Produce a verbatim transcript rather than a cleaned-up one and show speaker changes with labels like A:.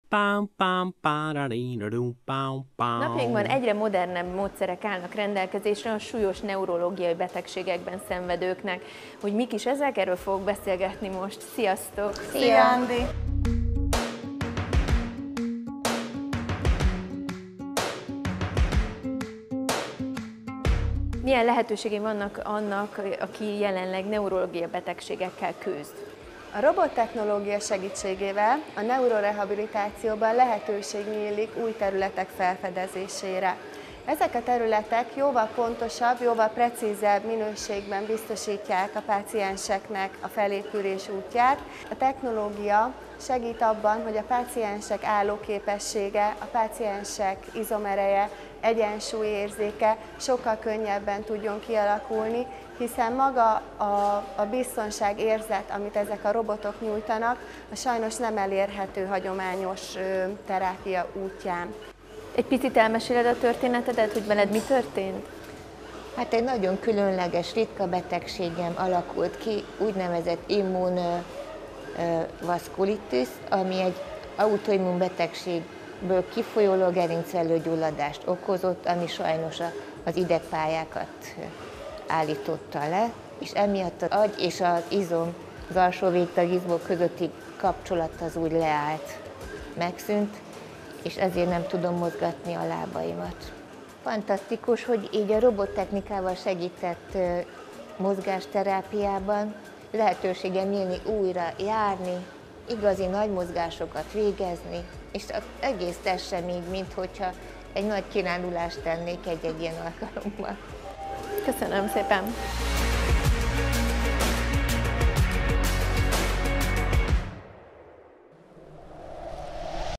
A: Napjainkban egyre modernebb módszerek állnak rendelkezésre a súlyos neurológiai betegségekben szenvedőknek. Hogy mik is ezek, erről fogok beszélgetni most. Sziasztok!
B: Szia, Andi!
A: Milyen lehetőségei vannak annak, aki jelenleg neurológiai betegségekkel küzd?
B: A robottechnológia segítségével a neurorehabilitációban lehetőség nyílik új területek felfedezésére. Ezek a területek jóval pontosabb, jóval precízebb minőségben biztosítják a pácienseknek a felépülés útját. A technológia segít abban, hogy a páciensek állóképessége, a páciensek izomereje, egyensúlyérzéke sokkal könnyebben tudjon kialakulni, hiszen maga a, a biztonságérzet, amit ezek a robotok nyújtanak, a sajnos nem elérhető hagyományos ö, terápia útján.
A: Egy picit elmeséled a történetedet, hogy veled mi történt?
C: Hát egy nagyon különleges, ritka betegségem alakult ki, úgynevezett immunvaszkulitis, ami egy autoimmun betegségből kifolyóló gerincvelőgyulladást okozott, ami sajnos az idegpályákat állította le, és emiatt az agy és az izom, az alsó végtagizmok közötti kapcsolat az úgy leállt, megszűnt, és ezért nem tudom mozgatni a lábaimat. Fantasztikus, hogy így a robottechnikával segített mozgásterápiában lehetőségem nyílni újra járni, igazi nagy mozgásokat végezni, és az egész test sem így, mint hogyha egy nagy kirándulást tennék egy-egy ilyen alkalommal.
A: Köszönöm szépen!